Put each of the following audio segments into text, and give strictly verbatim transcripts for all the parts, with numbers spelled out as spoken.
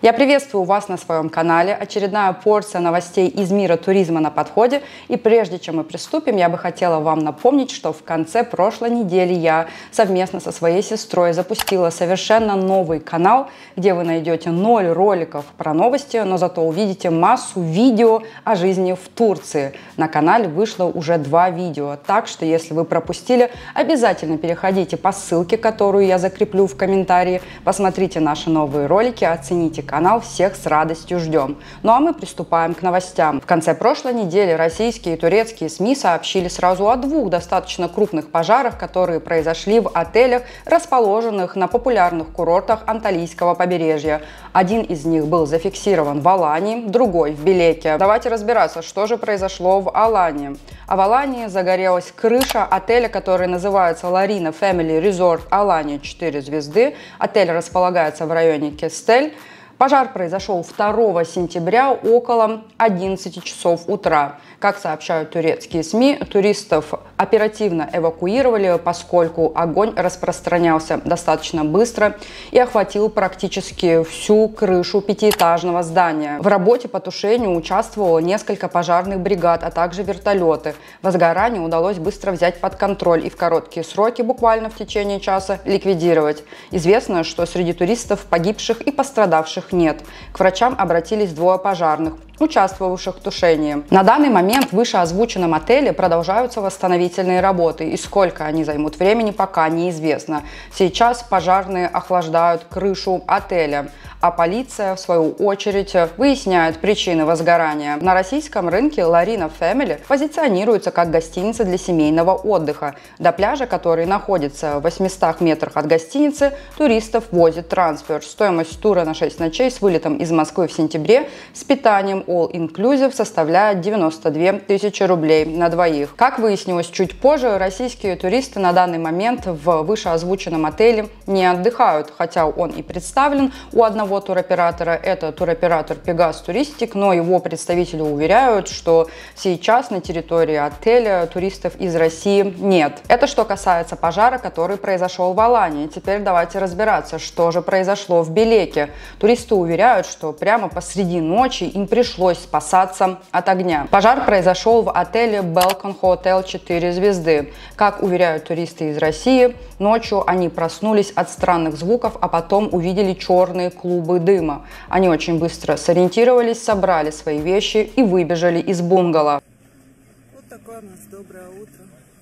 Я приветствую вас на своем канале. Очередная порция новостей из мира туризма на подходе. И прежде чем мы приступим, я бы хотела вам напомнить, что в конце прошлой недели я совместно со своей сестрой запустила совершенно новый канал, где вы найдете ноль роликов про новости, но зато увидите массу видео о жизни в Турции. На канале вышло уже два видео, так что если вы пропустили, обязательно переходите по ссылке, которую я закреплю в комментарии, посмотрите наши новые ролики, оцените канал, всех с радостью ждем. Ну а мы приступаем к новостям. В конце прошлой недели российские и турецкие СМИ сообщили сразу о двух достаточно крупных пожарах, которые произошли в отелях, расположенных на популярных курортах Анталийского побережья. Один из них был зафиксирован в Алании, другой в Белеке. Давайте разбираться, что же произошло в Алании. А в Алании загорелась крыша отеля, который называется Larina Family Resort Alanya четыре звезды. Отель располагается в районе Кестель. Пожар произошел второго сентября около одиннадцати часов утра. Как сообщают турецкие СМИ, туристов оперативно эвакуировали, поскольку огонь распространялся достаточно быстро и охватил практически всю крышу пятиэтажного здания. В работе по тушению участвовало несколько пожарных бригад, а также вертолеты. Возгорание удалось быстро взять под контроль и в короткие сроки, буквально в течение часа, ликвидировать. Известно, что среди туристов погибших и пострадавших нет. К врачам обратились двое пожарных, участвовавших в тушении. На данный момент в вышеозвученном отеле продолжаются восстановительные работы, и сколько они займут времени, пока неизвестно. Сейчас пожарные охлаждают крышу отеля, а полиция, в свою очередь, выясняет причины возгорания. На российском рынке Larina Family позиционируется как гостиница для семейного отдыха. До пляжа, который находится в восьмистах метрах от гостиницы, туристов возит трансфер. Стоимость тура на шесть ночей с вылетом из Москвы в сентябре с питанием All Inclusive составляет девяносто две тысячи рублей на двоих. Как выяснилось чуть позже, российские туристы на данный момент в вышеозвученном отеле не отдыхают, хотя он и представлен у одного туроператора, это туроператор Pegas Touristic, но его представители уверяют, что сейчас на территории отеля туристов из России нет. Это что касается пожара, который произошел в Алании. Теперь давайте разбираться, что же произошло в Белеке. Туристы уверяют, что прямо посреди ночи им пришлось спасаться от огня. Пожар произошел в отеле Balkan Hotel четыре звезды. Как уверяют туристы из России, ночью они проснулись от странных звуков, а потом увидели черные клубы дыма. Они очень быстро сориентировались, собрали свои вещи и выбежали из бунгало. Вот такое у нас доброе утро.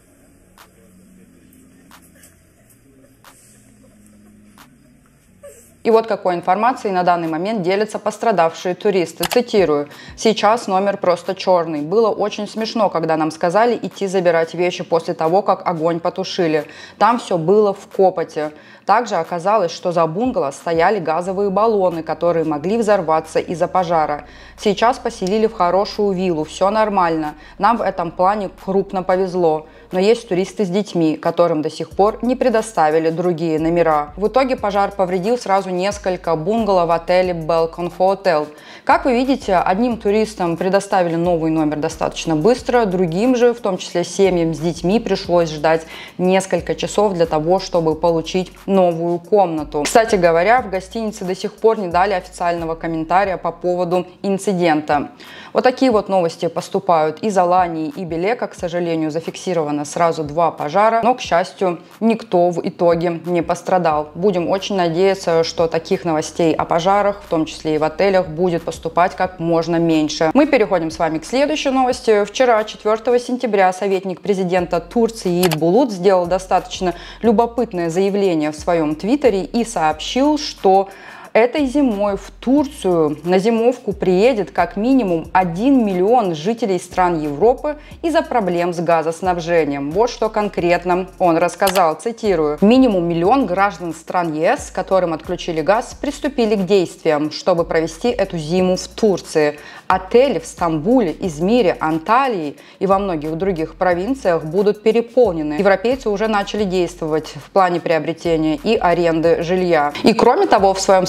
И вот какой информацией на данный момент делятся пострадавшие туристы. Цитирую. «Сейчас номер просто черный. Было очень смешно, когда нам сказали идти забирать вещи после того, как огонь потушили. Там все было в копоте. Также оказалось, что за бунгало стояли газовые баллоны, которые могли взорваться из-за пожара. Сейчас поселили в хорошую виллу. Все нормально. Нам в этом плане крупно повезло. Но есть туристы с детьми, которым до сих пор не предоставили другие номера». В итоге пожар повредил сразу несколько бунгало в отеле Balkan Hotel. Как вы видите, одним туристам предоставили новый номер достаточно быстро, другим же, в том числе семьям с детьми, пришлось ждать несколько часов для того, чтобы получить новую комнату. Кстати говоря, в гостинице до сих пор не дали официального комментария по поводу инцидента. Вот такие вот новости поступают из Алании и Белека. К сожалению, зафиксировано сразу два пожара, но, к счастью, никто в итоге не пострадал. Будем очень надеяться, что таких новостей о пожарах, в том числе и в отелях, будет поступать как можно меньше. Мы переходим с вами к следующей новости. Вчера, четвёртого сентября, советник президента Турции Yiğit Bulut сделал достаточно любопытное заявление в своем твиттере и сообщил, что этой зимой в Турцию на зимовку приедет как минимум один миллион жителей стран Европы из-за проблем с газоснабжением. Вот что конкретно он рассказал, цитирую. «Минимум миллион граждан стран ЕС, которым отключили газ, приступили к действиям, чтобы провести эту зиму в Турции. Отели в Стамбуле, Измире, Анталии и во многих других провинциях будут переполнены. Европейцы уже начали действовать в плане приобретения и аренды жилья». И кроме того, в своем сообщении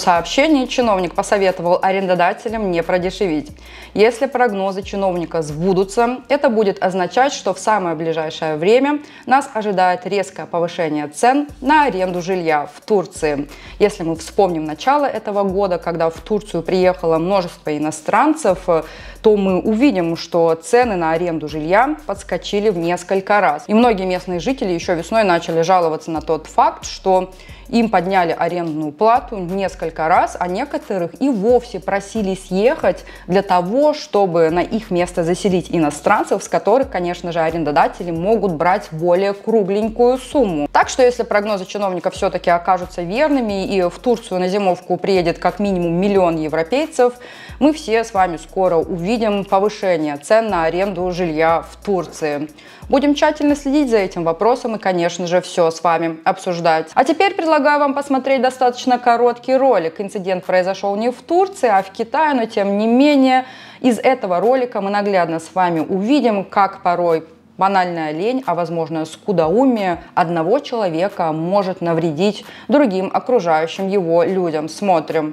сообщении чиновник посоветовал арендодателям не продешевить. Если прогнозы чиновника сбудутся, это будет означать, что в самое ближайшее время нас ожидает резкое повышение цен на аренду жилья в Турции. Если мы вспомним начало этого года, когда в Турцию приехало множество иностранцев, то мы увидим, что цены на аренду жилья подскочили в несколько раз. И многие местные жители еще весной начали жаловаться на тот факт, что им подняли арендную плату несколько раз, а некоторых и вовсе просили съехать для того, чтобы на их место заселить иностранцев, с которых, конечно же, арендодатели могут брать более кругленькую сумму. Так что, если прогнозы чиновников все-таки окажутся верными и в Турцию на зимовку приедет как минимум миллион европейцев, мы все с вами скоро увидим повышение цен на аренду жилья в Турции. Будем тщательно следить за этим вопросом и, конечно же, все с вами обсуждать. А теперь предлагаю вам посмотреть достаточно короткий ролик. Инцидент произошел не в Турции, а в Китае, но тем не менее из этого ролика мы наглядно с вами увидим, как порой банальная лень, а возможно скудоумие одного человека может навредить другим окружающим его людям. Смотрим.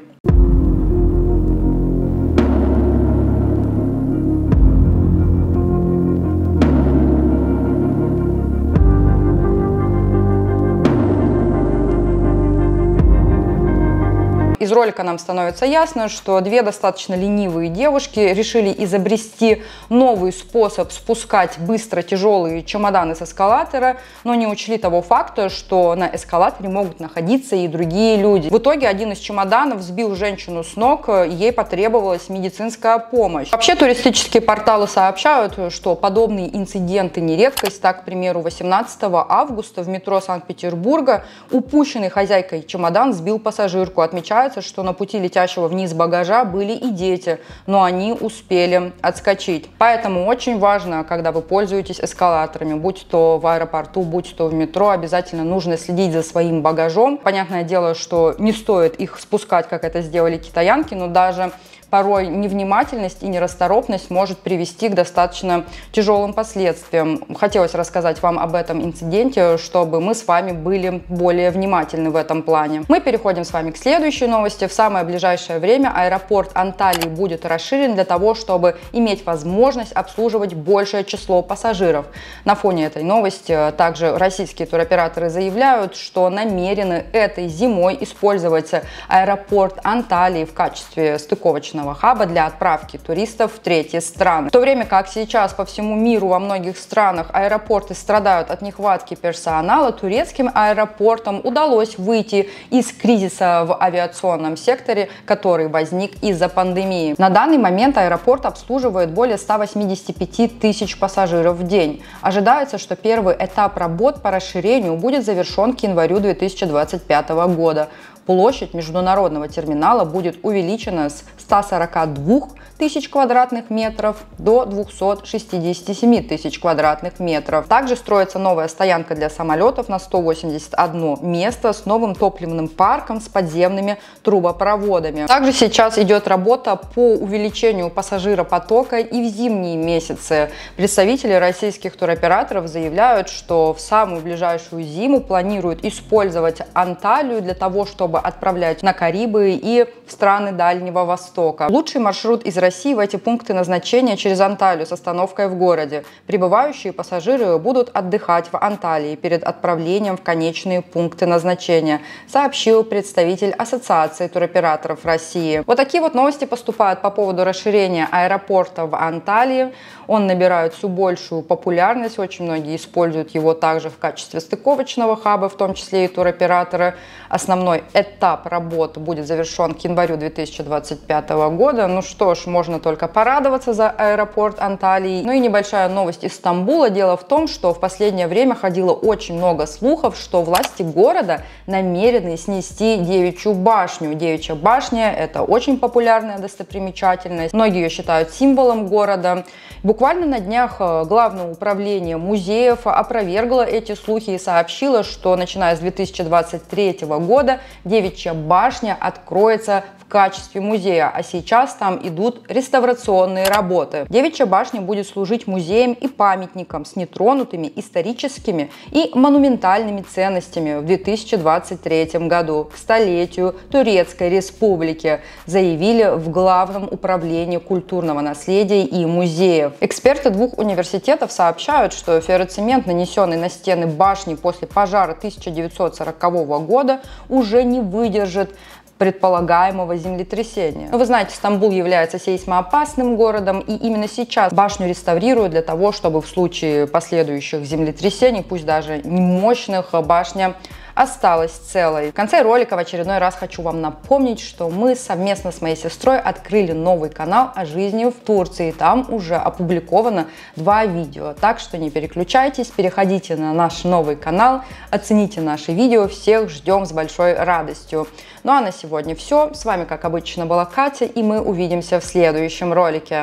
Из ролика нам становится ясно, что две достаточно ленивые девушки решили изобрести новый способ спускать быстро тяжелые чемоданы с эскалатора, но не учли того факта, что на эскалаторе могут находиться и другие люди. В итоге один из чемоданов сбил женщину с ног, и ей потребовалась медицинская помощь. Вообще туристические порталы сообщают, что подобные инциденты не редкость. Так, к примеру, восемнадцатого августа в метро Санкт-Петербурга упущенный хозяйкой чемодан сбил пассажирку. Отмечается, что на пути летящего вниз багажа были и дети, но они успели отскочить. Поэтому очень важно, когда вы пользуетесь эскалаторами, будь то в аэропорту, будь то в метро, обязательно нужно следить за своим багажом. Понятное дело, что не стоит их спускать, как это сделали китаянки, но даже порой невнимательность и нерасторопность может привести к достаточно тяжелым последствиям. Хотелось рассказать вам об этом инциденте, чтобы мы с вами были более внимательны в этом плане. Мы переходим с вами к следующей новости. В самое ближайшее время аэропорт Анталии будет расширен для того, чтобы иметь возможность обслуживать большее число пассажиров. На фоне этой новости также российские туроператоры заявляют, что намерены этой зимой использовать аэропорт Анталии в качестве стыковочного хаба для отправки туристов в третьи страны. В то время как сейчас по всему миру во многих странах аэропорты страдают от нехватки персонала, турецким аэропортам удалось выйти из кризиса в авиационном секторе, который возник из-за пандемии. На данный момент аэропорт обслуживает более ста восьмидесяти пяти тысяч пассажиров в день. Ожидается, что первый этап работ по расширению будет завершен к январю две тысячи двадцать пятого года. Площадь международного терминала будет увеличена с ста сорока двух тысяч квадратных метров до двухсот шестидесяти семи тысяч квадратных метров. Также строится новая стоянка для самолетов на сто восемьдесят одно место с новым топливным парком с подземными трубопроводами. Также сейчас идет работа по увеличению пассажиропотока и в зимние месяцы. Представители российских туроператоров заявляют, что в самую ближайшую зиму планируют использовать Анталию для того, чтобы отправлять на Карибы и в страны Дальнего Востока. Лучший маршрут из России в эти пункты назначения через Анталию с остановкой в городе. Прибывающие пассажиры будут отдыхать в Анталии перед отправлением в конечные пункты назначения, сообщил представитель Ассоциации туроператоров России. Вот такие вот новости поступают по поводу расширения аэропорта в Анталии. Он набирает все большую популярность, очень многие используют его также в качестве стыковочного хаба, в том числе и туроператоры. Основной этап работы будет завершен к январю две тысячи двадцать пятого года. Ну что ж, можно только порадоваться за аэропорт Анталии. Ну и небольшая новость из Стамбула. Дело в том, что в последнее время ходило очень много слухов, что власти города намерены снести Девичью башню. Девичья башня – это очень популярная достопримечательность. Многие ее считают символом города. Буквально на днях Главное управление музеев опровергло эти слухи и сообщило, что начиная с две тысячи двадцать третьего года Девичья башня откроется в в качестве музея, а сейчас там идут реставрационные работы. Девичья башня будет служить музеем и памятником с нетронутыми историческими и монументальными ценностями в две тысячи двадцать третьем году, к столетию Турецкой Республики, заявили в Главном управлении культурного наследия и музеев. Эксперты двух университетов сообщают, что ферроцемент, нанесенный на стены башни после пожара тысяча девятьсот сорокового года, уже не выдержит предполагаемого землетрясения. Но вы знаете, Стамбул является сейсмоопасным городом, и именно сейчас башню реставрируют для того, чтобы в случае последующих землетрясений, пусть даже не мощных, башня осталась целой. В конце ролика в очередной раз хочу вам напомнить, что мы совместно с моей сестрой открыли новый канал о жизни в Турции. Там уже опубликовано два видео, так что не переключайтесь, переходите на наш новый канал, оцените наши видео, всех ждем с большой радостью. Ну а на сегодня все. С вами, как обычно, была Катя, и мы увидимся в следующем ролике.